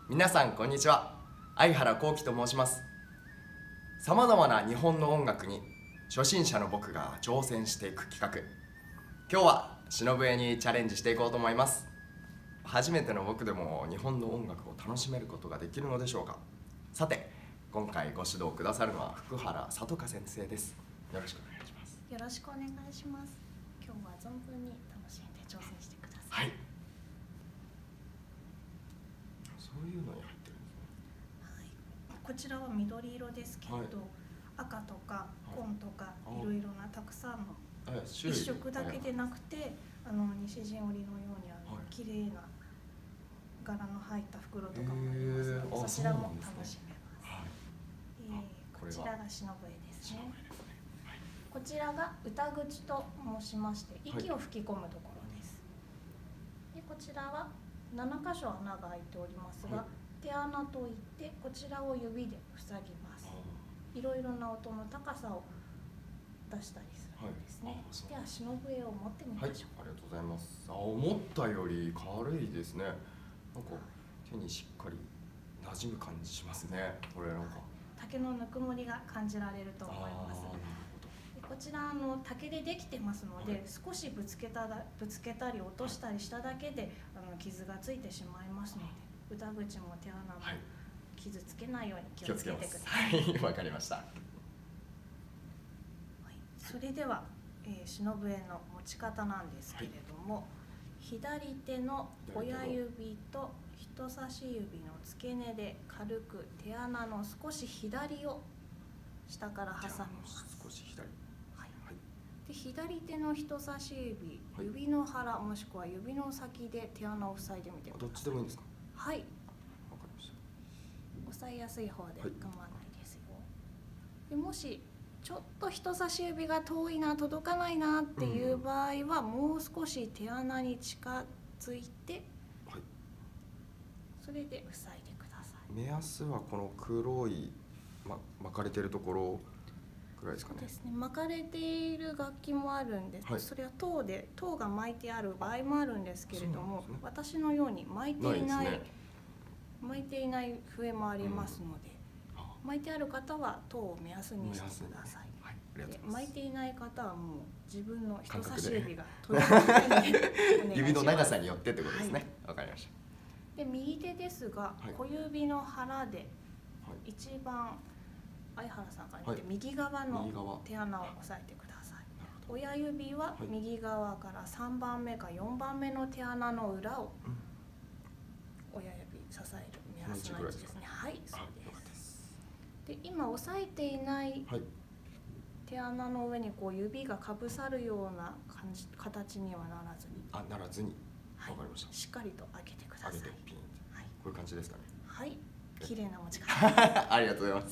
皆さんこんにちは。相原幸輝と申します。さまざまな日本の音楽に初心者の僕が挑戦していく企画、今日は篠笛にチャレンジしていこうと思います。初めての僕でも日本の音楽を楽しめることができるのでしょうか。さて、今回ご指導くださるのは福原聡香先生です。よろしくお願いします。 よろしくお願いします。今日は存分に楽しんで挑戦してください。 はい。そういうのに入ってるんですね。 はい。こちらは緑色ですけれど、 はい、 赤とか紺とかはい、 いろいろなたくさんの一一色だけでなくて、西陣織のように綺麗な柄の入った袋とかもありますので、そちらも楽しめます。こちらが篠笛ですね。こちらが歌口と申しまして、息を吹き込むところです。でこちらは7箇所穴が開いておりますが、手穴といってこちらを指で塞ぎます。いろいろな音の高さを出したりするんですね。では篠笛を持ってみましょう。 ありがとうございます。思ったより軽いですね。なんか手にしっかり馴染む感じしますね。これなんか竹のぬくもりが感じられると思います。こちら竹でできてますので、少しぶつけたり落としたりしただけで傷がついてしまいますので、歌口も手穴も傷つけないように気をつけてください。 はい、わかりました。 それでは、篠笛の持ち方なんですけれども、左手の親指と人差し指の付け根で軽く手穴の少し左を下から挟みます。 少し左。 で左手の人差し指、指の腹もしくは指の先で手穴を塞いでみてください。 どっちでもいいんですか？ はい。 わかりました。 押さえやすい方で構わないですよ。でもしちょっと人差し指が遠いな、届かないなっていう場合は、もう少し手穴に近づいて、それで塞いでください。 目安はこの黒い、巻かれてるところくらいですかね。 そうですね。巻かれている楽器もあるんです。それは籐が巻いてある場合もあるんですけれども、私のように巻いていない笛もありますので、巻いてある方は籐を目安にしてください。巻いていない方はもう自分の人差し指が取れないので指の長さによってってことですね。わかりました。 で右手ですが、小指の腹で一番相原さんから見て右側の手穴を押さえてください。親指は右側から3番目か4番目の手穴の裏を親指支える目安の位置ですね。はい、そうです。で今押さえていない手穴の上に指がかぶさるような形にはならずに。 ならずに。わかりました。 しっかりと上げてください。 上げてピン。こういう感じですかね。 はい、綺麗な持ち方。 ありがとうございます。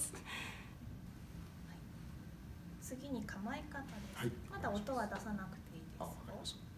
次に構え方です。まだ音は出さなくていいですよ。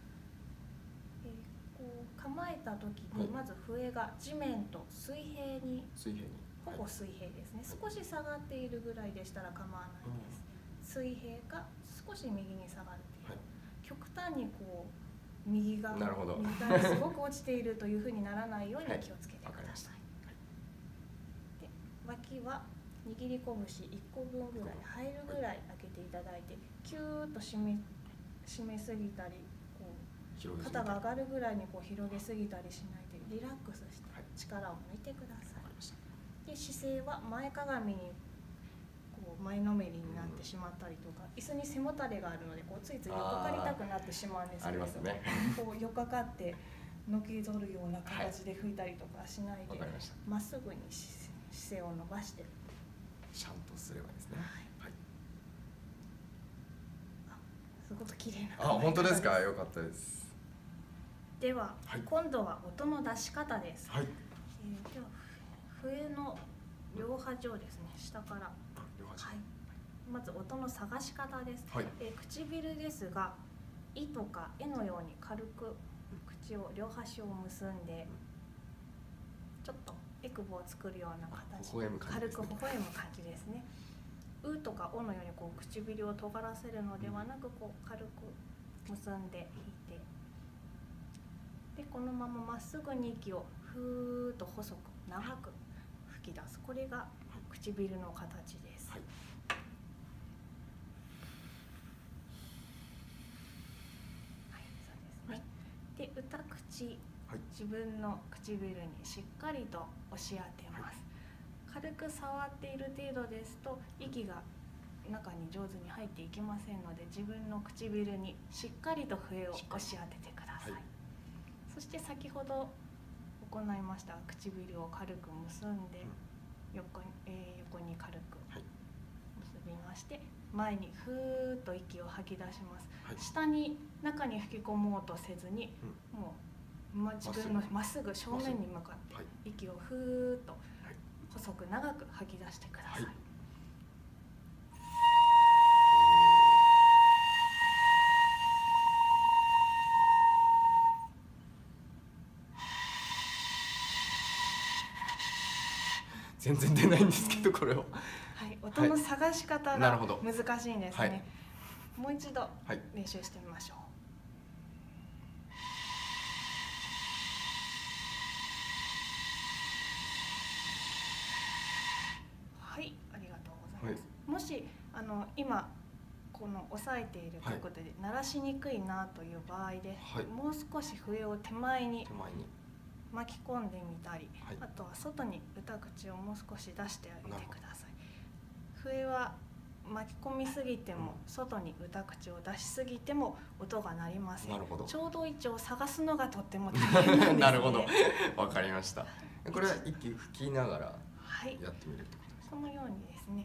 構えた時にまず笛が地面と水平に、ほぼ水平ですね。少し下がっているぐらいでしたら構わないです。水平か少し右に下がっている、極端に右側にすごく落ちているというふうにならないように気をつけてください。で脇は握り拳1個分ぐらい入るぐらい開けていただいて、キューッと締めすぎたり肩が上がるぐらいに広げすぎたりしないで、リラックスして力を抜いてください。で姿勢は前かがみに前のめりになってしまったりとか、椅子に背もたれがあるのでついついよっかかりたくなってしまうんですけれども、よっかかってのけぞるような形で吹いたりとかしないで、まっすぐに姿勢を伸ばしてちゃんとすればいいですね。 すごく綺麗な。 本当ですか。よかったです。 では、今度は音の出し方です。では笛の両端をですね、下から。まず音の探し方です。唇ですが、イとかエのように軽く口を両端を結んで、ちょっとエクボを作るような形で軽く微笑む感じですね。うとかおのように唇を尖らせるのではなく、軽く結んで弾いて、でこのまままっすぐに息をふーっと細く長く吹き出す。これが唇の形です。 はい。 はい、そうですね。で、歌口、 はい、 自分の唇にしっかりと押し当てます。はい、軽く触っている程度ですと息が中に上手に入っていきませんので、自分の唇にしっかりと笛を押し当ててください。はい、そして先ほど行いました唇を軽く結んで、横に軽く結びまして、前にふーっと息を吐き出します。はい、下に中に吹き込もうとせずに、もう自分のまっすぐ正面に向かって息をふーっと細く長く吐き出してください。はい、 全然出ないんですけど、これを。 はい、音の探し方が難しいんですね。はい、もう一度練習してみましょう。はい、ありがとうございます。はい、もし今この押さえているということで、鳴らしにくいなという場合で、はい、もう少し笛を手前に巻き込んでみたり、はい、あとは外に歌口をもう少し出してあげてください。笛は巻き込みすぎても、外に歌口を出しすぎても音が鳴りません。ちょうど位置を探すのがとっても大変なんですね。 なるほど、わかりました。これは息吹きながらやってみるってことですか？ このようにですね。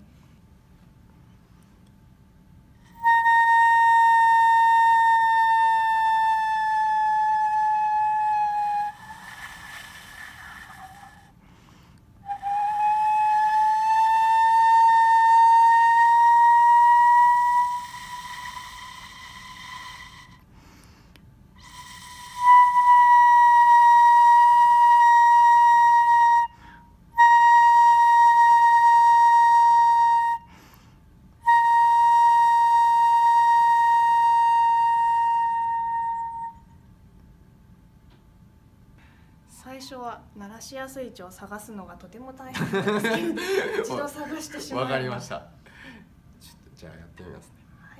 最初は鳴らしやすい位置を探すのがとても大変なんですけど、一度探してしまいました。 わかりました。ちょっとじゃあやってみますね。 はい。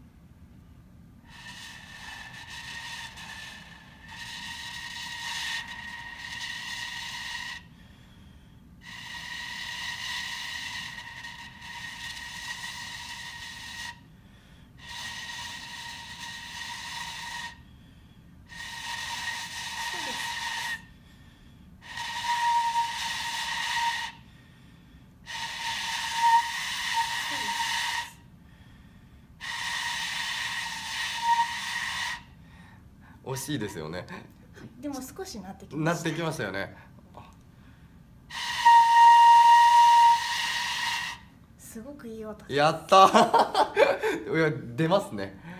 惜しいですよね。 でも少しなってきました。 なってきましたよね。 すごくいい音。 やったー。いや出ますね。